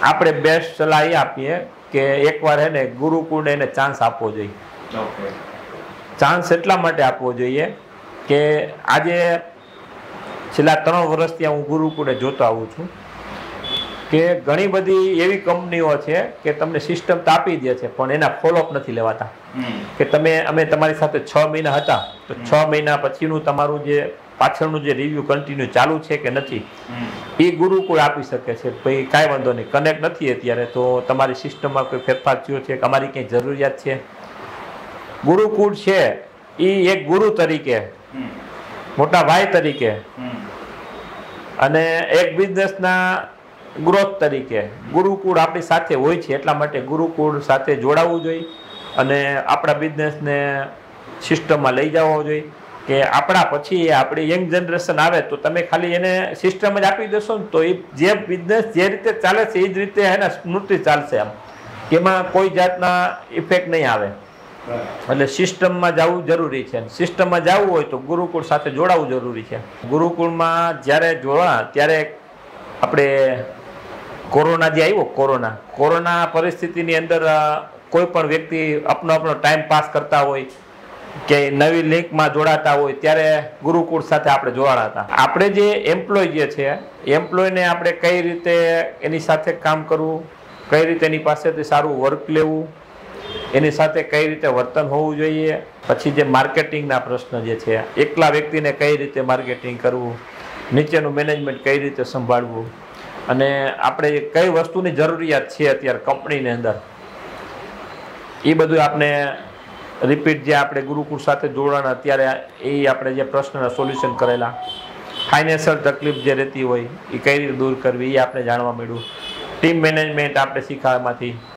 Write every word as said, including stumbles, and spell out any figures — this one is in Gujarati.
આપણે બેસ્ટ સલાહ એ આપીએ કે એકવાર હે ને ગુરુકુળને એને ચાન્સ આપવો જોઈએ। ચાન્સ એટલા માટે આપવો જોઈએ કે આજે છેલ્લા ત્રણ વર્ષથી હું ગુરુકુળે જોતો આવું છું કે ઘણી બધી એવી કંપનીઓ છે કે તમને સિસ્ટમ તો આપી દે છે પણ એના ફોલોઅપ નથી લેવાતા કે તમે અમે તમારી સાથે છ મહિના હતા તો છ મહિના પછીનું તમારું જે પાછળનું જે રિવ્યુ કન્ટિન્યુ ચાલુ છે કે નથી એ ગુરુકુળ આપી શકે છે। ભાઈ કાંઈ વાંધો નહીં, કનેક્ટ નથી અત્યારે તો તમારી સિસ્ટમમાં કોઈ ફેરફાર થયો છે કે અમારી કંઈ જરૂરિયાત છે। ગુરુકુળ છે એ એક ગુરુ તરીકે, મોટા ભાઈ તરીકે અને એક બિઝનેસના ગ્રોથ તરીકે ગુરુકુળ આપણી સાથે હોય છે। એટલા માટે ગુરુકુળ સાથે જોડાવવું જોઈએ અને આપણા બિઝનેસને સિસ્ટમમાં લઈ જવો જોઈએ કે આપણા પછી આપણી યંગ જનરેશન આવે તો તમે ખાલી એને સિસ્ટમ જ આપી દેશો ને તો એ જે બિઝનેસ જે રીતે ચાલે છે એ જ રીતે એના સ્મૃતિ ચાલશે, આમ કે એમાં કોઈ જાતના ઇફેક્ટ નહીં આવે। એટલે સિસ્ટમમાં જવું જરૂરી છે। સિસ્ટમમાં જવું હોય તો ગુરુકુળ સાથે જોડાવવું જરૂરી છે। ગુરુકુળમાં જ્યારે જોડા ત્યારે આપણે કોરોના જે આવ્યો કોરોના કોરોના પરિસ્થિતિની અંદર કોઈ પણ વ્યક્તિ આપનો આપણો ટાઈમ પાસ કરતા હોય કે નવી લિંકમાં જોડાતા હોય ત્યારે ગુરુકુળ સાથે આપણે જોડાણા હતા। આપણે જે એમ્પ્લોય જે છે એમ્પ્લોયને આપણે કઈ રીતે એની સાથે કામ કરવું, કઈ રીતે એની પાસેથી સારું વર્ક લેવું, એની સાથે કઈ રીતે વર્તન હોવું જોઈએ, પછી જે માર્કેટિંગના પ્રશ્ન જે છે એકલા વ્યક્તિને કઈ રીતે માર્કેટિંગ કરવું, નીચેનું મેનેજમેન્ટ કઈ રીતે સંભાળવું અને આપણે કઈ વસ્તુની જરૂરિયાત છે અત્યારે કંપનીની અંદર એ બધું આપણે રિપીટ જે આપણે ગુરુકુળ સાથે જોડાણ અત્યારે એ આપણે જે પ્રશ્નના સોલ્યુશન કરેલા, ફાઇનાન્શિયલ તકલીફ જે રહેતી હોય એ કઈ રીતે દૂર કરવી એ આપણે જાણવા મળ્યું, ટીમ મેનેજમેન્ટ આપણે શીખાવામાંથી